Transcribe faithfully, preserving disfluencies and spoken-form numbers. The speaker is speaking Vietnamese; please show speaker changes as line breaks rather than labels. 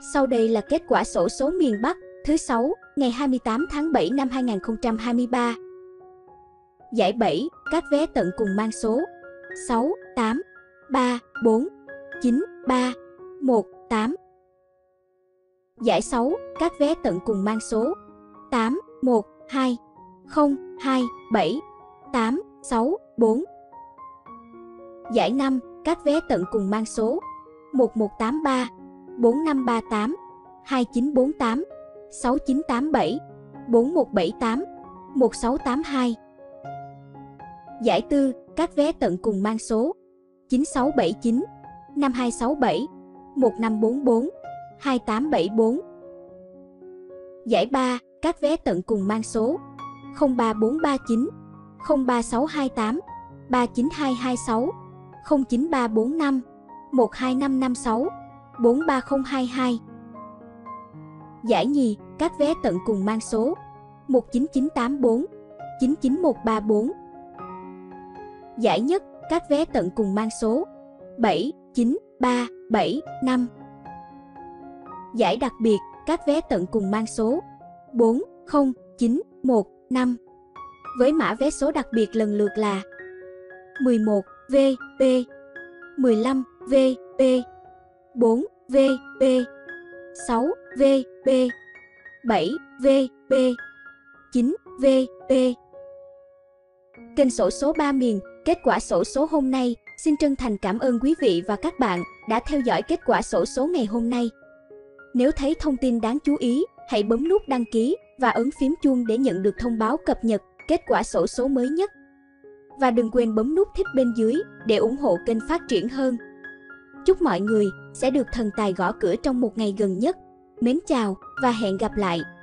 Sau đây là kết quả xổ số miền Bắc thứ sáu ngày hai mươi tám tháng bảy năm hai nghìn không trăm hai mươi ba. Giải bảy, các vé tận cùng mang số sáu, tám, ba, bốn, chín, ba, một, tám. Giải sáu, các vé tận cùng mang số tám, một, hai, không, hai, bảy, tám, sáu, bốn. Giải năm, các vé tận cùng mang số một một tám ba, bốn năm ba tám, hai chín bốn tám, sáu chín tám bảy, bốn một bảy tám, một sáu tám hai. Giải tư, các vé tận cùng mang số chín sáu bảy chín, năm hai sáu bảy, một năm bốn bốn, hai tám bảy bốn. Giải ba, các vé tận cùng mang số không ba bốn ba chín, không ba sáu hai tám, ba chín hai hai sáu, không chín ba bốn năm, một hai năm năm sáu, bốn ba không hai hai. Giải nhì, các vé tận cùng mang số một chín chín tám bốn, chín chín một ba bốn. Giải nhất, các vé tận cùng mang số bảy chín ba bảy năm. Giải đặc biệt, các vé tận cùng mang số bốn không chín một năm. Với mã vé số đặc biệt lần lượt là mười một V P, mười lăm V P, bốn V P, sáu V P, bảy V P, chín V P. Kênh xổ số ba miền, kết quả xổ số hôm nay. Xin chân thành cảm ơn quý vị và các bạn đã theo dõi kết quả xổ số ngày hôm nay. Nếu thấy thông tin đáng chú ý, hãy bấm nút đăng ký và ấn phím chuông để nhận được thông báo cập nhật kết quả xổ số mới nhất. Và đừng quên bấm nút thích bên dưới để ủng hộ kênh phát triển hơn. Chúc mọi người sẽ được thần tài gõ cửa trong một ngày gần nhất. Mến chào và hẹn gặp lại!